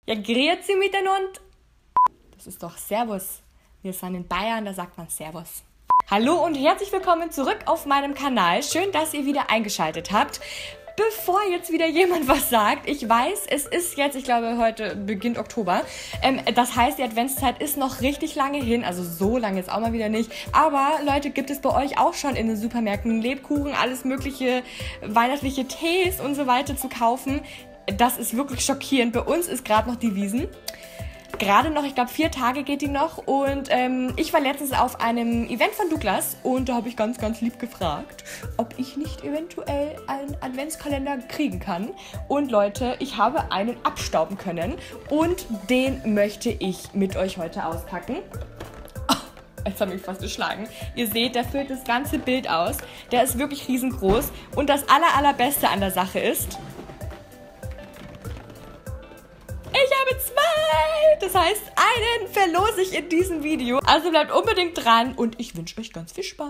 Ja, grüezi miteinander. Das ist doch Servus. Wir sind in Bayern, da sagt man Servus. Hallo und herzlich willkommen zurück auf meinem Kanal. Schön, dass ihr wieder eingeschaltet habt. Bevor jetzt wieder jemand was sagt, ich weiß, es ist jetzt, ich glaube, heute beginnt Oktober. Das heißt, die Adventszeit ist noch richtig lange hin, also so lange jetzt auch mal wieder nicht. Aber Leute, gibt es bei euch auch schon in den Supermärkten Lebkuchen, alles mögliche, weihnachtliche Tees und so weiter zu kaufen? Das ist wirklich schockierend. Bei uns ist gerade noch die Wiesn. Gerade noch, ich glaube 4 Tage geht die noch und ich war letztens auf einem Event von Douglas und da habe ich ganz, ganz lieb gefragt, ob ich nicht eventuell einen Adventskalender kriegen kann. Und Leute, ich habe einen abstauben können und den möchte ich mit euch heute auspacken. Jetzt habe ich fast geschlagen. Ihr seht, der füllt das ganze Bild aus. Der ist wirklich riesengroß und das allerbeste an der Sache ist, ich habe 2! Das heißt, einen verlose ich in diesem Video. Also bleibt unbedingt dran und ich wünsche euch ganz viel Spaß.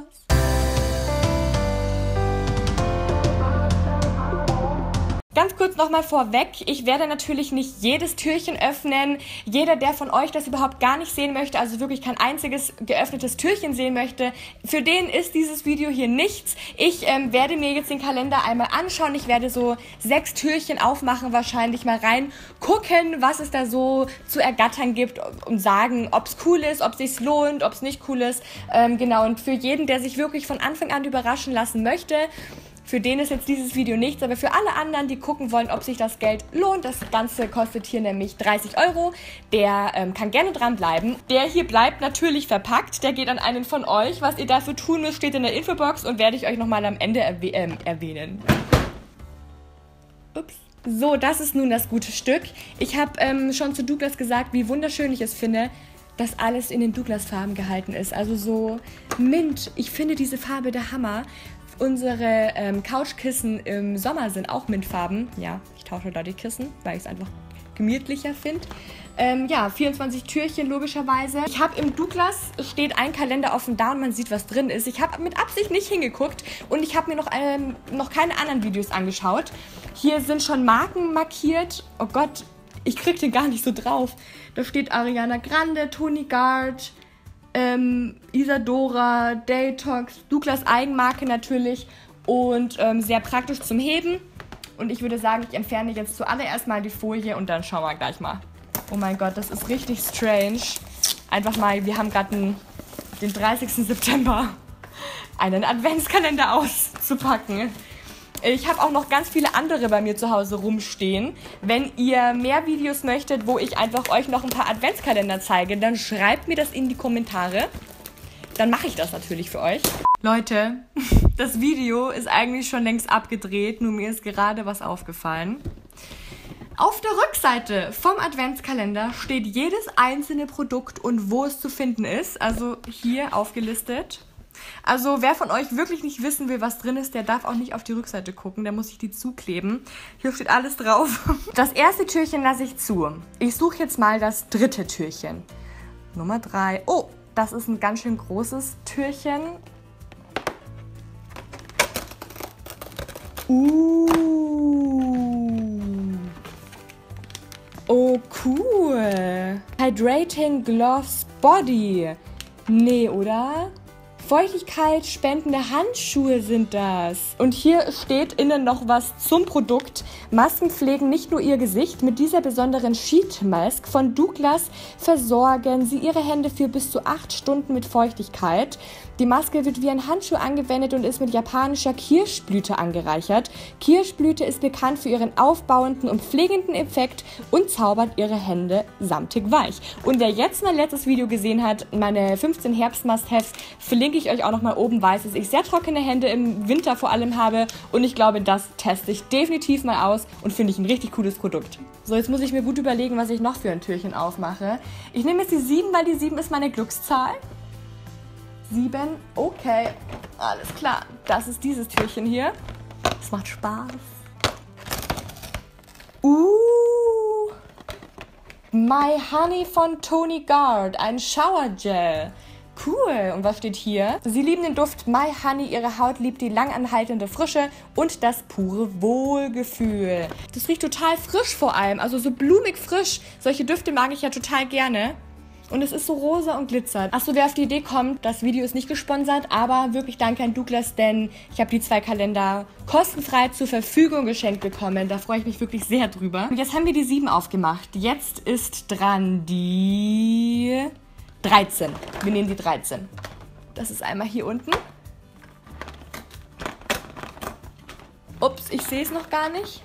Ganz kurz nochmal vorweg, ich werde natürlich nicht jedes Türchen öffnen. Jeder, der von euch das überhaupt gar nicht sehen möchte, also wirklich kein einziges geöffnetes Türchen sehen möchte, für den ist dieses Video hier nichts. Ich werde mir jetzt den Kalender einmal anschauen. Ich werde so 6 Türchen aufmachen, wahrscheinlich mal reingucken, was es da so zu ergattern gibt und sagen, ob es cool ist, ob es sich lohnt, ob es nicht cool ist. Genau, und für jeden, der sich wirklich von Anfang an überraschen lassen möchte, für den ist jetzt dieses Video nichts, aber für alle anderen, die gucken wollen, ob sich das Geld lohnt, das Ganze kostet hier nämlich 30 €, der kann gerne dranbleiben. Der hier bleibt natürlich verpackt, der geht an einen von euch. Was ihr dafür tun müsst, steht in der Infobox und werde ich euch nochmal am Ende erwähnen. Ups. So, das ist nun das gute Stück. Ich habe schon zu Douglas gesagt, wie wunderschön ich es finde, dass alles in den Douglas-Farben gehalten ist. Also so Mint, ich finde diese Farbe der Hammer. Unsere Couchkissen im Sommer sind auch Mintfarben. Ja, ich tausche da die Kissen, weil ich es einfach gemütlicher finde. Ja, 24 Türchen logischerweise. Ich habe im Douglas, steht ein Kalender offen da und man sieht, was drin ist. Ich habe mit Absicht nicht hingeguckt und ich habe mir noch keine anderen Videos angeschaut. Hier sind schon Marken markiert. Oh Gott, ich krieg den gar nicht so drauf. Da steht Ariana Grande, Toni Gard, Isadora, Detox, Douglas Eigenmarke natürlich und sehr praktisch zum Heben. Und ich würde sagen, ich entferne jetzt zuallererst mal die Folie und dann schauen wir gleich mal. Oh mein Gott, das ist richtig strange. Einfach mal, wir haben gerade den 30. September, einen Adventskalender auszupacken. Ich habe auch noch ganz viele andere bei mir zu Hause rumstehen. Wenn ihr mehr Videos möchtet, wo ich einfach euch noch ein paar Adventskalender zeige, dann schreibt mir das in die Kommentare. Dann mache ich das natürlich für euch. Leute, das Video ist eigentlich schon längst abgedreht, nur mir ist gerade was aufgefallen. Auf der Rückseite vom Adventskalender steht jedes einzelne Produkt und wo es zu finden ist. Also hier aufgelistet. Also wer von euch wirklich nicht wissen will, was drin ist, der darf auch nicht auf die Rückseite gucken, der muss sich die zukleben. Hier steht alles drauf. Das erste Türchen lasse ich zu. Ich suche jetzt mal das 3. Türchen. Nummer 3. Oh, das ist ein ganz schön großes Türchen. Oh, cool. Hydrating Gloves Body. Nee, oder? Feuchtigkeit spendende Handschuhe sind das. Und hier steht innen noch was zum Produkt. Masken pflegen nicht nur ihr Gesicht. Mit dieser besonderen Sheet Mask von Douglas versorgen sie ihre Hände für bis zu 8 Stunden mit Feuchtigkeit. Die Maske wird wie ein Handschuh angewendet und ist mit japanischer Kirschblüte angereichert. Kirschblüte ist bekannt für ihren aufbauenden und pflegenden Effekt und zaubert ihre Hände samtig weich. Und wer jetzt mein letztes Video gesehen hat, meine 15 Herbst-Must-Haves, verlinke ich euch auch nochmal oben, weiß, dass ich sehr trockene Hände im Winter vor allem habe. Und ich glaube, das teste ich definitiv mal aus und finde ich ein richtig cooles Produkt. So, jetzt muss ich mir gut überlegen, was ich noch für ein Türchen aufmache. Ich nehme jetzt die 7, weil die 7 ist meine Glückszahl. 7, okay, alles klar. Das ist dieses Türchen hier. Das macht Spaß. My Honey von Toni Gard, ein Shower Gel. Cool. Und was steht hier? Sie lieben den Duft My Honey. Ihre Haut liebt die langanhaltende Frische und das pure Wohlgefühl. Das riecht total frisch vor allem. Also so blumig frisch. Solche Düfte mag ich ja total gerne. Und es ist so rosa und glitzert. Achso, wer auf die Idee kommt, das Video ist nicht gesponsert, aber wirklich danke an Douglas, denn ich habe die 2 Kalender kostenfrei zur Verfügung geschenkt bekommen. Da freue ich mich wirklich sehr drüber. Und jetzt haben wir die 7 aufgemacht. Jetzt ist dran die 13. Wir nehmen die 13. Das ist einmal hier unten. Ups, ich sehe es noch gar nicht.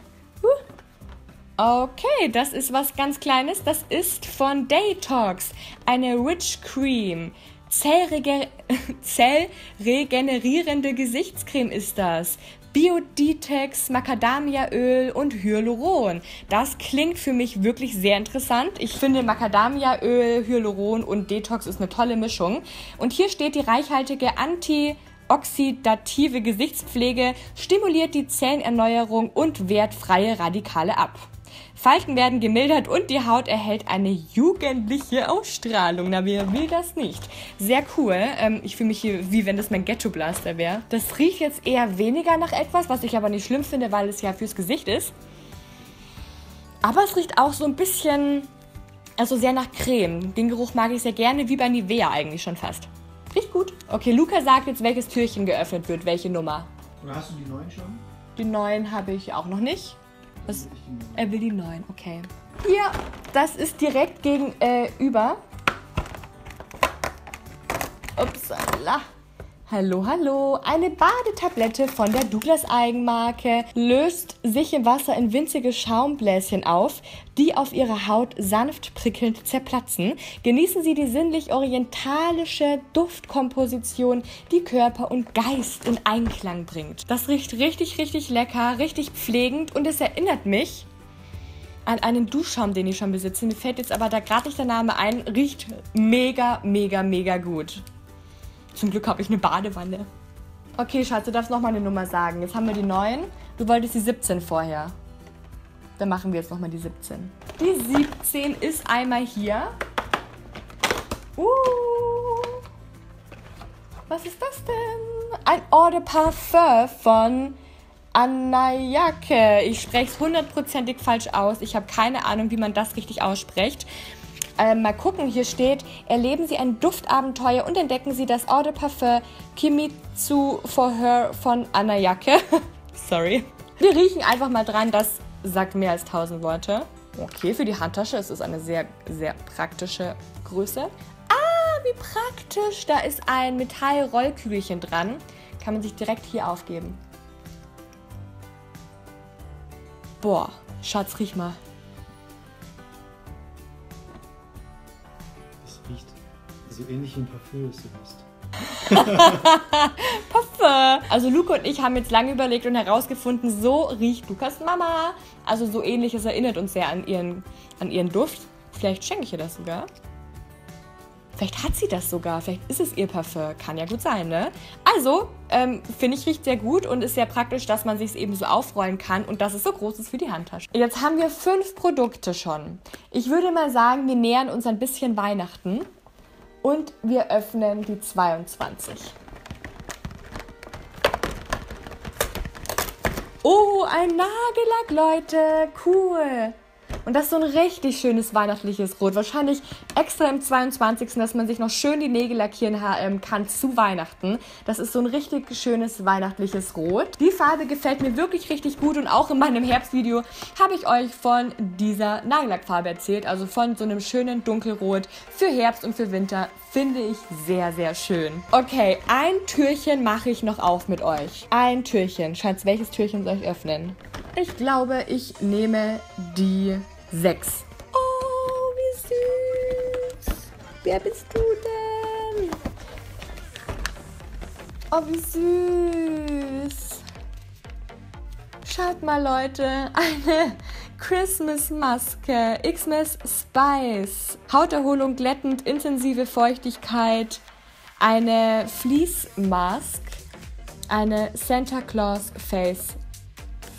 Okay, das ist was ganz Kleines. Das ist von Detox. Eine Rich Cream. Zellregenerierende Gesichtscreme ist das. Bio-Detox, Macadamiaöl und Hyaluron. Das klingt für mich wirklich sehr interessant. Ich finde Macadamiaöl, Hyaluron und Detox ist eine tolle Mischung. Und hier steht, die reichhaltige antioxidative Gesichtspflege stimuliert die Zellenerneuerung und wehrt freie Radikale ab. Falten werden gemildert und die Haut erhält eine jugendliche Ausstrahlung. Na, wer will das nicht? Sehr cool. Ich fühle mich hier, wie wenn das mein Ghetto-Blaster wäre. Das riecht jetzt eher weniger nach etwas, was ich aber nicht schlimm finde, weil es ja fürs Gesicht ist. Aber es riecht auch so ein bisschen, also sehr nach Creme. Den Geruch mag ich sehr gerne, wie bei Nivea eigentlich schon fast. Riecht gut. Okay, Luca sagt jetzt, welches Türchen geöffnet wird, welche Nummer. Oder hast du die 9 schon? Die 9 habe ich auch noch nicht. Was? Er will die 9, okay. Hier, das ist direkt gegenüber. Upsala. Hallo, hallo. Eine Badetablette von der Douglas Eigenmarke löst sich im Wasser in winzige Schaumbläschen auf, die auf ihrer Haut sanft prickelnd zerplatzen. Genießen Sie die sinnlich-orientalische Duftkomposition, die Körper und Geist in Einklang bringt. Das riecht richtig, richtig lecker, richtig pflegend und es erinnert mich an einen Duschschaum, den ich schon besitze. Mir fällt jetzt aber da gerade nicht der Name ein. Riecht mega, mega, mega gut. Zum Glück habe ich eine Badewanne. Okay, Schatz, du darfst nochmal eine Nummer sagen. Jetzt haben wir die 9. Du wolltest die 17 vorher. Dann machen wir jetzt nochmal die 17. Die 17 ist einmal hier. Was ist das denn? Ein Eau de Parfum von Anayake. Ich spreche es 100%ig falsch aus. Ich habe keine Ahnung, wie man das richtig ausspricht. Mal gucken, hier steht, erleben Sie ein Duftabenteuer und entdecken Sie das Eau de Parfum Kimitsu for Her von Anayake. Sorry. Wir riechen einfach mal dran, das sagt mehr als 1000 Worte. Okay, für die Handtasche ist es eine sehr, sehr praktische Größe. Ah, wie praktisch. Da ist ein Metallrollkügelchen dran. Kann man sich direkt hier aufgeben. Boah, Schatz, riech mal. Riecht so ähnlich wie ein Parfüm, das du hast. Parfum. Also Luca und ich haben jetzt lange überlegt und herausgefunden, so riecht Lukas Mama. Also so ähnlich, es erinnert uns sehr an ihren Duft. Vielleicht schenke ich ihr das sogar. Vielleicht hat sie das sogar. Vielleicht ist es ihr Parfum. Kann ja gut sein, ne? Also, finde ich, riecht sehr gut und ist sehr praktisch, dass man sich es eben so aufrollen kann und dass es so groß ist für die Handtasche. Jetzt haben wir 5 Produkte schon. Ich würde mal sagen, wir nähern uns ein bisschen Weihnachten und wir öffnen die 22. Oh, ein Nagellack, Leute. Cool. Und das ist so ein richtig schönes weihnachtliches Rot. Wahrscheinlich extra im 22., dass man sich noch schön die Nägel lackieren kann zu Weihnachten. Das ist so ein richtig schönes weihnachtliches Rot. Die Farbe gefällt mir wirklich richtig gut und auch in meinem Herbstvideo habe ich euch von dieser Nagellackfarbe erzählt. Also von so einem schönen Dunkelrot für Herbst und für Winter. Finde ich sehr, sehr schön. Okay, ein Türchen mache ich noch auf mit euch. Ein Türchen. Schatz, welches Türchen soll ich öffnen? Ich glaube, ich nehme die 6. Oh, wie süß. Wer bist du denn? Oh, wie süß. Schaut mal, Leute. Eine Christmas-Maske. Xmas Spice. Hauterholung glättend, intensive Feuchtigkeit. Eine Fleece Mask. Eine Santa Claus Face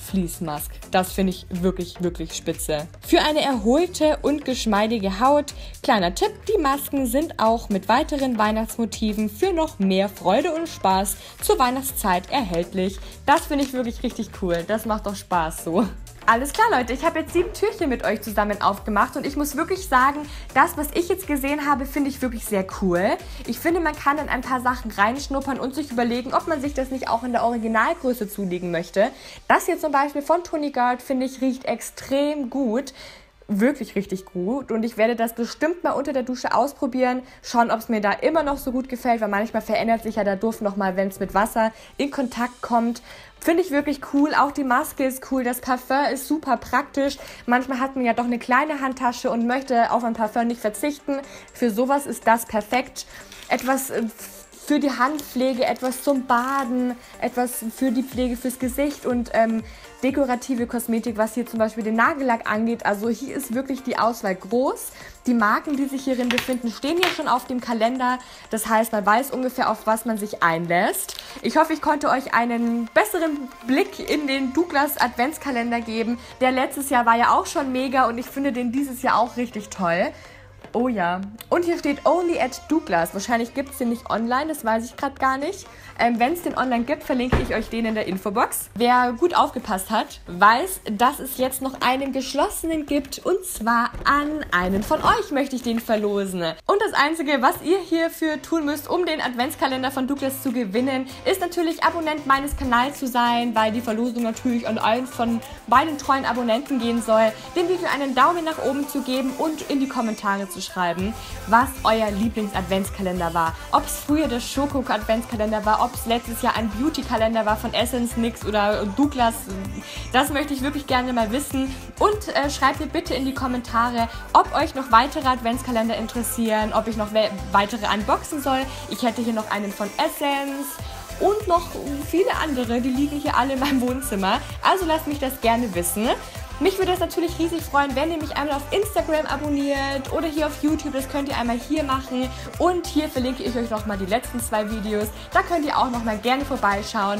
Fleece Mask. Das finde ich wirklich, wirklich spitze. Für eine erholte und geschmeidige Haut. Kleiner Tipp, die Masken sind auch mit weiteren Weihnachtsmotiven für noch mehr Freude und Spaß zur Weihnachtszeit erhältlich. Das finde ich wirklich richtig cool. Das macht doch Spaß so. Alles klar, Leute, ich habe jetzt 7 Türchen mit euch zusammen aufgemacht und ich muss wirklich sagen, das, was ich jetzt gesehen habe, finde ich wirklich sehr cool. Ich finde, man kann in ein paar Sachen reinschnuppern und sich überlegen, ob man sich das nicht auch in der Originalgröße zulegen möchte. Das hier zum Beispiel von Toni Gold, finde ich, riecht extrem gut. Wirklich richtig gut und ich werde das bestimmt mal unter der Dusche ausprobieren, schauen, ob es mir da immer noch so gut gefällt, weil manchmal verändert sich ja der Duft nochmal, wenn es mit Wasser in Kontakt kommt. Finde ich wirklich cool, auch die Maske ist cool, das Parfum ist super praktisch. Manchmal hat man ja doch eine kleine Handtasche und möchte auf ein Parfum nicht verzichten. Für sowas ist das perfekt. Etwas für die Handpflege, etwas zum Baden, etwas für die Pflege fürs Gesicht und dekorative Kosmetik, was hier zum Beispiel den Nagellack angeht. Also hier ist wirklich die Auswahl groß. Die Marken, die sich hierin befinden, stehen hier schon auf dem Kalender. Das heißt, man weiß ungefähr, auf was man sich einlässt. Ich hoffe, ich konnte euch einen besseren Blick in den Douglas Adventskalender geben. Der letztes Jahr war ja auch schon mega und ich finde den dieses Jahr auch richtig toll. Oh ja. Und hier steht Only at Douglas. Wahrscheinlich gibt es den nicht online, das weiß ich gerade gar nicht. Wenn es den online gibt, verlinke ich euch den in der Infobox. Wer gut aufgepasst hat, weiß, dass es jetzt noch einen geschlossenen gibt. Und zwar an einen von euch möchte ich den verlosen. Und das Einzige, was ihr hierfür tun müsst, um den Adventskalender von Douglas zu gewinnen, ist natürlich Abonnent meines Kanals zu sein, weil die Verlosung natürlich an einen von meinen treuen Abonnenten gehen soll, dem Video einen Daumen nach oben zu geben und in die Kommentare zu schreiben, was euer Lieblings-Adventskalender war. Ob es früher der Schoko-Adventskalender war, ob es letztes Jahr ein Beauty-Kalender war von Essence, NYX oder Douglas. Das möchte ich wirklich gerne mal wissen. Und schreibt mir bitte in die Kommentare, ob euch noch weitere Adventskalender interessieren, ob ich noch weitere unboxen soll. Ich hätte hier noch einen von Essence und noch viele andere, die liegen hier alle in meinem Wohnzimmer. Also lasst mich das gerne wissen. Mich würde es natürlich riesig freuen, wenn ihr mich einmal auf Instagram abonniert oder hier auf YouTube. Das könnt ihr einmal hier machen. Und hier verlinke ich euch nochmal die letzten 2 Videos. Da könnt ihr auch nochmal gerne vorbeischauen.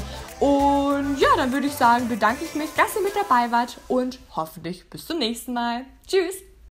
Und ja, dann würde ich sagen, bedanke ich mich, dass ihr mit dabei wart und hoffentlich bis zum nächsten Mal. Tschüss!